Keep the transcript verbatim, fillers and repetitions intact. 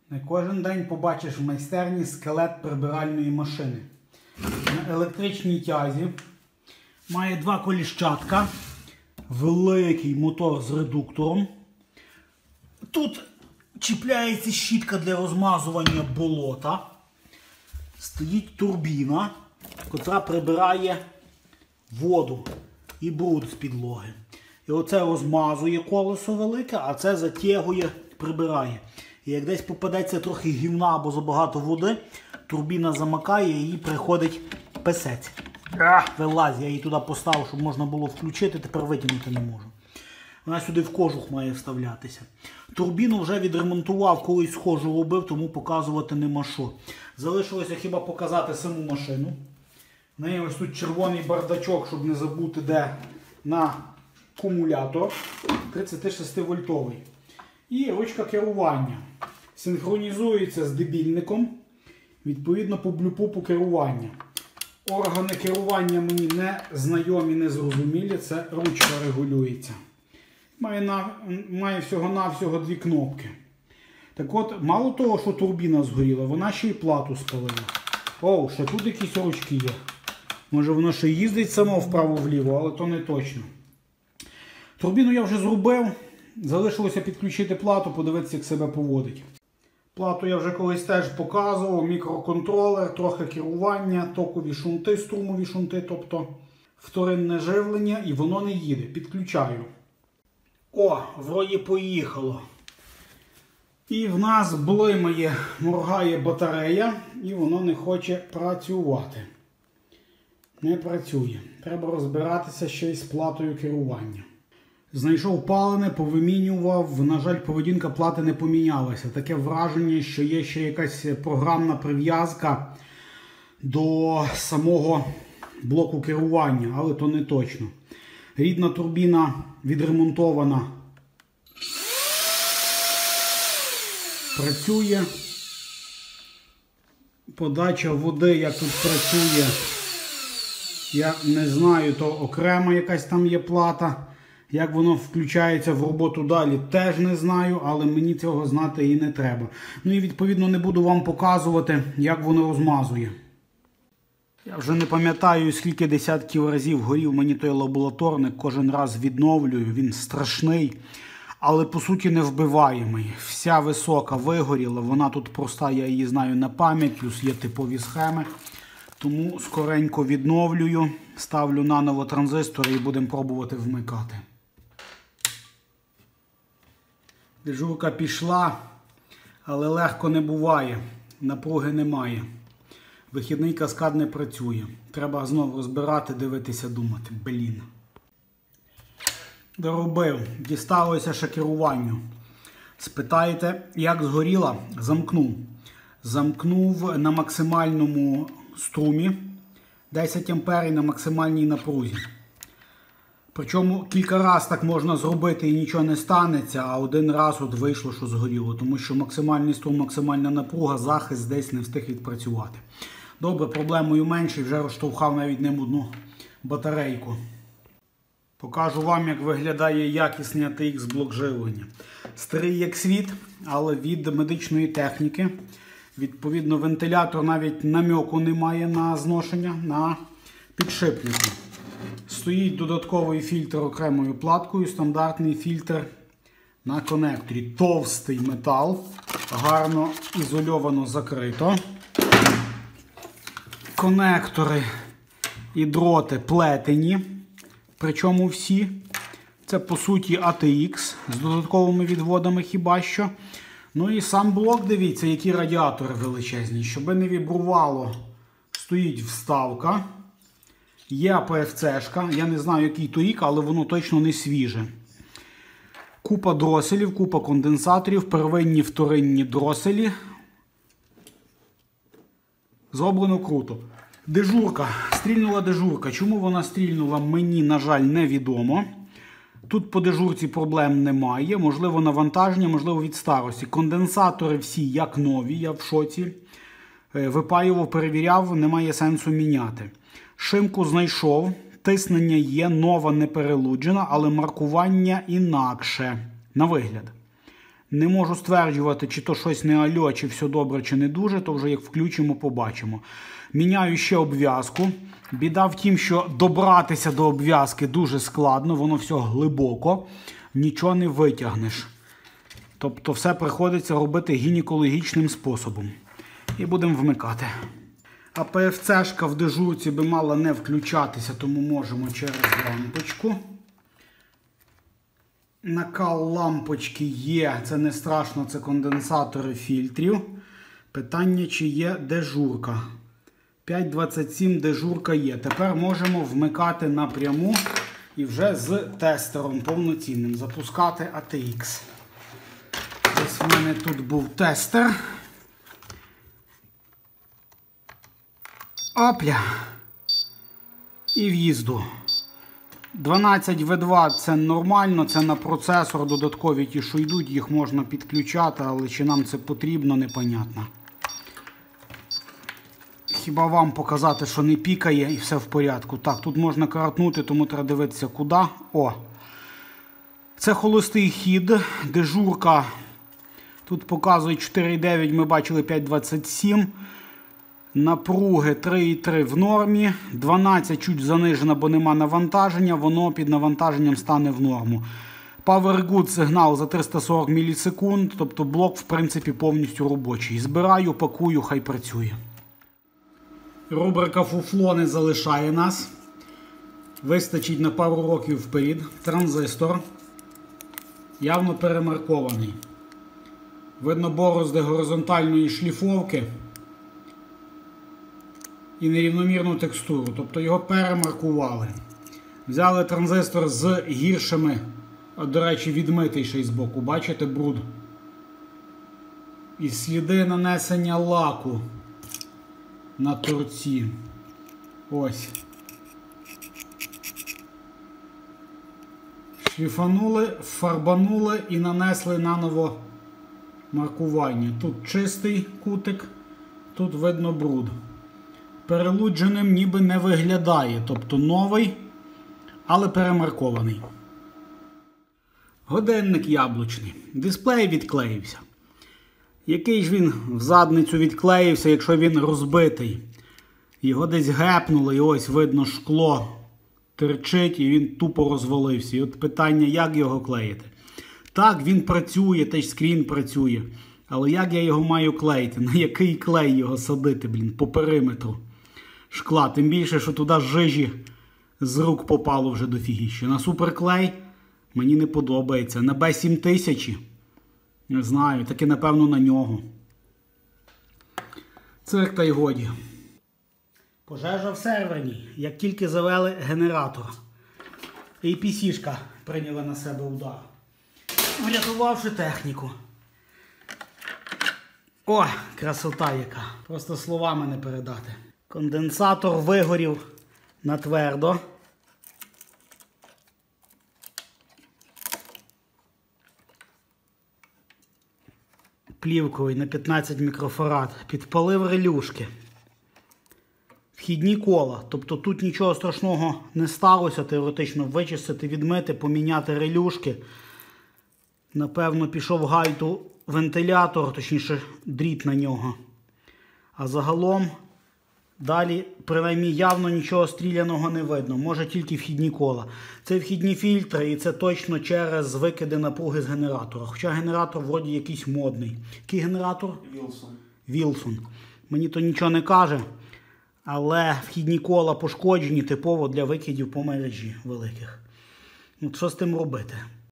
Не кожен день побачиш в майстерні скелет прибиральної машини. На електричній тязі має два коліщатка, великий мотор з редуктором. Тут чіпляється щітка для розмазування болота. Стоїть турбіна, котра прибирає воду і бруд з підлоги. І оце розмазує колесо велике, а це затягує, прибирає. І як десь попадеться трохи гівна або забагато води, турбіна замикає і їй приходить писець. Вилазь, я її туди поставив, щоб можна було включити, тепер витягнути не можу. Вона сюди в кожух має вставлятися. Турбіну вже відремонтував, колись схожу робив, тому показувати нема що. Залишилося хіба показати саму машину. В неї ось тут червоний бардачок, щоб не забути де, на акумулятор тридцятишестивольтовий. І ручка керування. Синхронізується з дебільником, відповідно по блюпупу керування. Органи керування мені не знайомі, не зрозумілі, це ручка регулюється. Має, на, має всього-навсього дві кнопки. Так от, мало того, що турбіна згоріла, вона ще й плату спалила. О, ще тут якісь ручки є. Може воно ще їздить само вправо-вліво, але то не точно. Турбіну я вже зробив. Залишилося підключити плату, подивитися, як себе поводить. Плату я вже колись теж показував, мікроконтролер, трохи керування, токові шунти, струмові шунти, тобто вторинне живлення, і воно не їде. Підключаю. О, вроді поїхало. І в нас блимає, моргає батарея, і воно не хоче працювати. Не працює. Треба розбиратися ще й з платою керування. Знайшов палене, повимінював, на жаль, поведінка плати не помінялася. Таке враження, що є ще якась програмна прив'язка до самого блоку керування, але то не точно. Рідна турбіна відремонтована. Працює. Подача води, як тут працює, я не знаю, то окрема якась там є плата. Як воно включається в роботу далі, теж не знаю, але мені цього знати і не треба. Ну і відповідно не буду вам показувати, як воно розмазує. Я вже не пам'ятаю, скільки десятків разів горів мені той лабораторник, кожен раз відновлюю, він страшний, але по суті не вбиваємий. Вся висока вигоріла, вона тут проста, я її знаю на пам'ять, плюс є типові схеми. Тому скоренько відновлюю, ставлю наново транзистори і будемо пробувати вмикати. Дежурка пішла, але легко не буває, напруги немає. Вихідний каскад не працює. Треба знову розбирати, дивитися, думати. Блін. Доробив. Дісталося ще керуванню. Спитаєте, як згоріла? Замкнув. Замкнув на максимальному струмі. десять ампер на максимальній напрузі. Причому кілька разів так можна зробити і нічого не станеться, а один раз от вийшло, що згоріло. Тому що максимальний струм, максимальна напруга, захист десь не встиг відпрацювати. Добре, проблемою менше, вже розштовхав навіть ним одну батарейку. Покажу вам, як виглядає якісний а те ікс блок живлення. Старий як світ, але від медичної техніки. Відповідно, вентилятор навіть намьоку немає на зношення, на підшипнику. Стоїть додатковий фільтр окремою платкою, стандартний фільтр на конекторі. Товстий метал, гарно ізольовано закрито. Конектори і дроти плетені, причому всі. Це по суті а те ікс з додатковими відводами хіба що. Ну і сам блок, дивіться, які радіатори величезні. Щоб не вібрувало, стоїть вставка. Є а пе еф це-шка, я не знаю який то рік, але воно точно не свіже. Купа дроселів, купа конденсаторів, первинні, вторинні дроселі. Зроблено круто. Дежурка, стрільнула дежурка. Чому вона стрільнула, мені, на жаль, невідомо. Тут по дежурці проблем немає. Можливо, навантаження, можливо, від старості. Конденсатори всі як нові, я в шоці. Випаював, перевіряв, немає сенсу міняти. Шимку знайшов, тиснення є, нова не перелуджена, але маркування інакше. На вигляд. Не можу стверджувати, чи то щось не альо, чи все добре, чи не дуже, то вже як включимо, побачимо. Міняю ще обв'язку. Біда в тім, що добратися до обв'язки дуже складно, воно все глибоко, нічого не витягнеш. Тобто все приходиться робити гінекологічним способом. І будемо вмикати. А пі еф це-шка в дежурці би мала не включатися, тому можемо через лампочку. Накал лампочки є, це не страшно, це конденсатори фільтрів. Питання, чи є дежурка. п'ять двадцять сім дежурка є. Тепер можемо вмикати напряму і вже з тестером повноцінним запускати а те ікс. Ось в мене тут був тестер. Опля. І в'їзду. дванадцять ве два це нормально, це на процесор, додаткові ті, що йдуть, їх можна підключати, але чи нам це потрібно, непонятно. Хіба вам показати, що не пікає і все в порядку. Так, тут можна каратнути, тому треба дивитися куди. О! Це холостий хід, дежурка, тут показує чотири дев'ять, ми бачили п'ять двадцять сім. Напруги три три в нормі, дванадцять чуть занижена, бо нема навантаження, воно під навантаженням стане в норму. Power Good сигнал за триста сорок мілісекунд, тобто блок в принципі повністю робочий. Збираю, пакую, хай працює. Рубрика фуфло не залишає нас. Вистачить на пару років вперед. Транзистор явно перемаркований. Видно борозди горизонтальної шліфовки і нерівномірну текстуру, тобто його перемаркували. Взяли транзистор з гіршими, до речі, відмитий ще й збоку, бачите, бруд. І сліди нанесення лаку на торці. Ось. Шліфанули, фарбанули і нанесли наново маркування. Тут чистий кутик, тут видно бруд. Перелудженим ніби не виглядає, тобто новий, але перемаркований. Годинник яблучний. Дисплей відклеївся. Який ж він в задницю відклеївся, якщо він розбитий? Його десь гепнуло і ось видно шкло терчить і він тупо розвалився. І от питання, як його клеїти? Так, він працює, тачскрін працює. Але як я його маю клеїти? На який клей його садити, блін, по периметру шкла? Тим більше, що туди жижі з рук попало вже дофігіще. На суперклей мені не подобається. На бе сім тисяч, не знаю, таки напевно на нього. Цирк та й годі. Пожежа в серверній, як тільки завели генератор. ей пі сі-шка прийняла на себе удар, врятувавши техніку. О, красота яка. Просто словами не передати. Конденсатор вигорів на твердо. Плівковий на п'ятнадцять мікрофарад. Підпалив релюшки. Вхідні кола. Тобто тут нічого страшного не сталося. Теоретично вичистити, відмити, поміняти релюшки. Напевно, пішов гайту вентилятор, точніше дріт на нього. А загалом далі, принаймні, явно нічого стріляного не видно. Може тільки вхідні кола. Це вхідні фільтри і це точно через викиди напруги з генератора. Хоча генератор вроді якийсь модний. Який генератор? Вілсон. Вілсон. Мені то нічого не каже. Але вхідні кола пошкоджені типово для викидів по мережі великих. От що з тим робити?